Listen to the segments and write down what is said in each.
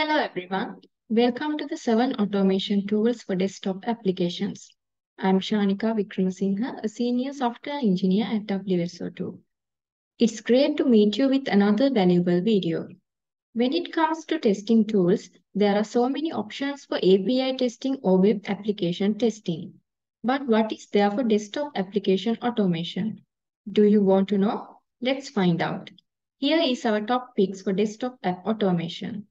Hello everyone. Welcome to the 7 Automation Tools for Desktop Applications. I'm Shanika Vikramasinghe, a Senior Software Engineer at WSO2. It's great to meet you with another valuable video. When it comes to testing tools, there are so many options for API testing or web application testing. But what is there for desktop application automation? Do you want to know? Let's find out. Here is our top picks for desktop app automation.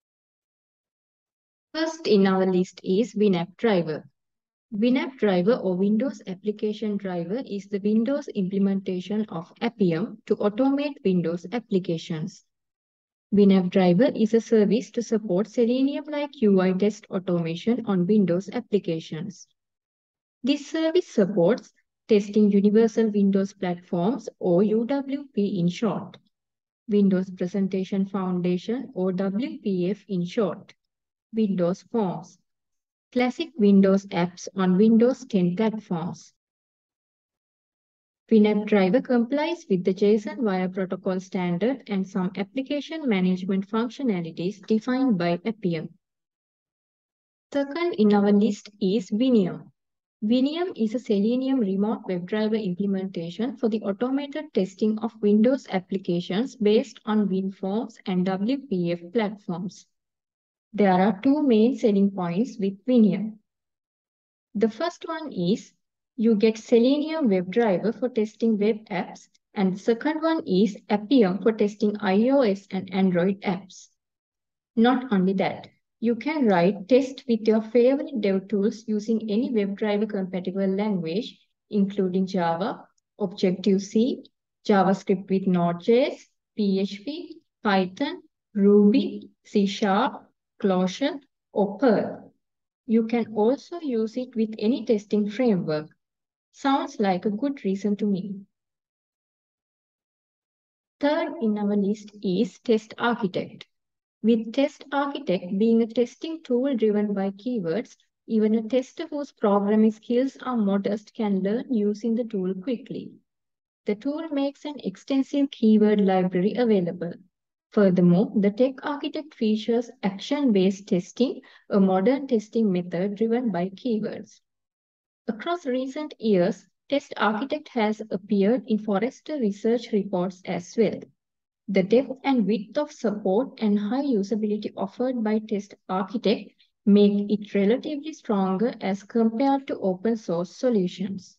First in our list is WinAppDriver. WinAppDriver or Windows Application Driver is the Windows implementation of Appium to automate Windows applications. WinAppDriver is a service to support Selenium-like UI test automation on Windows applications. This service supports testing Universal Windows Platforms or UWP in short, Windows Presentation Foundation or WPF in short, Windows Forms, classic Windows apps on Windows 10 platforms. WinAppDriver complies with the JSON Wire Protocol standard and some application management functionalities defined by Appium. Second in our list is Winium. Winium is a Selenium remote WebDriver implementation for the automated testing of Windows applications based on WinForms and WPF platforms. There are two main selling points with Winium. The first one is you get Selenium WebDriver for testing web apps, and the second one is Appium for testing iOS and Android apps. Not only that, you can write tests with your favorite dev tools using any WebDriver compatible language, including Java, Objective-C, JavaScript with Node.js, PHP, Python, Ruby, C#, Clojure, or Perl. You can also use it with any testing framework. Sounds like a good reason to me. Third in our list is TestArchitect. With TestArchitect being a testing tool driven by keywords, even a tester whose programming skills are modest can learn using the tool quickly. The tool makes an extensive keyword library available. Furthermore, the TestArchitect features action-based testing, a modern testing method driven by keywords. Across recent years, TestArchitect has appeared in Forrester research reports as well. The depth and width of support and high usability offered by TestArchitect make it relatively stronger as compared to open source solutions.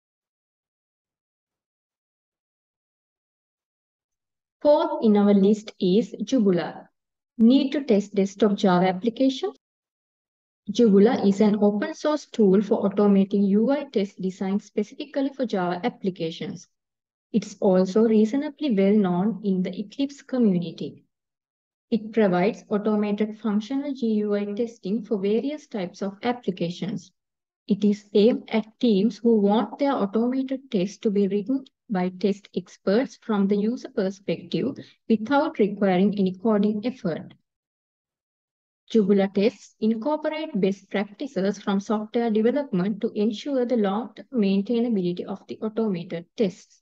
Fourth in our list is Jubula. Need to test desktop Java applications? Jubula is an open source tool for automating UI test design specifically for Java applications. It's also reasonably well known in the Eclipse community. It provides automated functional GUI testing for various types of applications. It is aimed at teams who want their automated tests to be written by test experts from the user perspective without requiring any coding effort. Jubula tests incorporate best practices from software development to ensure the long-term maintainability of the automated tests.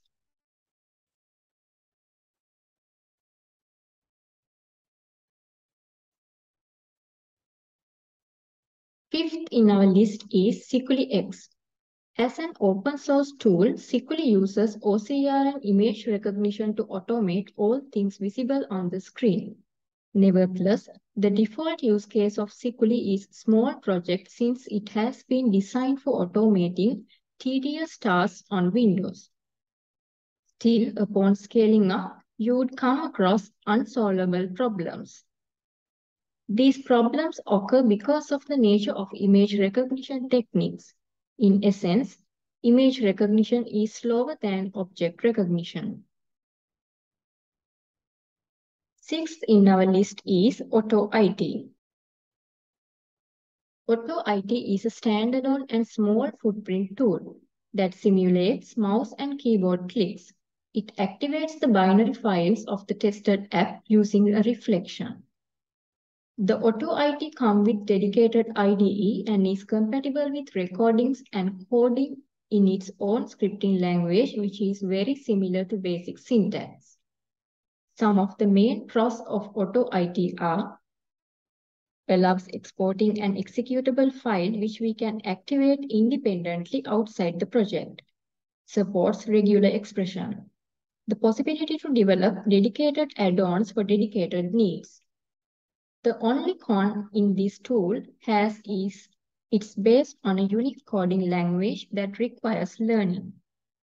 Fifth in our list is Sikuli X. As an open source tool, Sikuli uses OCR and image recognition to automate all things visible on the screen. Nevertheless, the default use case of Sikuli is small project since it has been designed for automating tedious tasks on Windows. Still, upon scaling up, you would come across unsolvable problems. These problems occur because of the nature of image recognition techniques. In essence, image recognition is slower than object recognition. Sixth in our list is AutoIT. AutoIT is a standalone and small footprint tool that simulates mouse and keyboard clicks. It activates the binary files of the tested app using a reflection. The AutoIT comes with dedicated IDE and is compatible with recordings and coding in its own scripting language, which is very similar to basic syntax. Some of the main pros of AutoIT are allows exporting an executable file which we can activate independently outside the project, supports regular expression, the possibility to develop dedicated add-ons for dedicated needs. The only con in this tool has is it's based on a unique coding language that requires learning.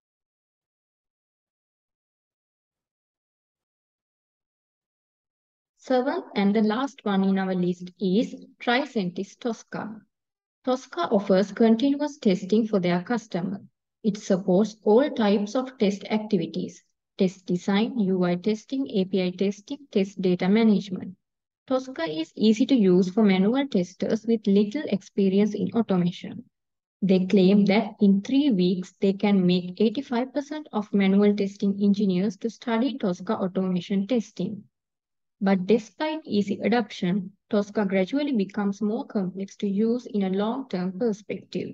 Seventh and the last one in our list is Tricentis Tosca. Tosca offers continuous testing for their customer. It supports all types of test activities: test design, UI testing, API testing, test data management. Tosca is easy to use for manual testers with little experience in automation. They claim that in 3 weeks, they can make 85% of manual testing engineers to study Tosca automation testing. But despite easy adoption, Tosca gradually becomes more complex to use in a long-term perspective.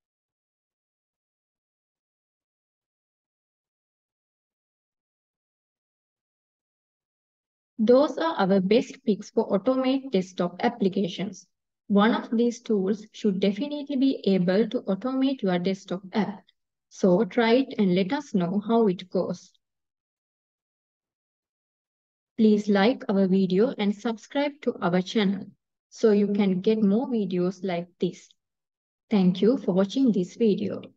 Those are our best picks for automate desktop applications. One of these tools should definitely be able to automate your desktop app. So try it and let us know how it goes. Please like our video and subscribe to our channel so you can get more videos like this. Thank you for watching this video.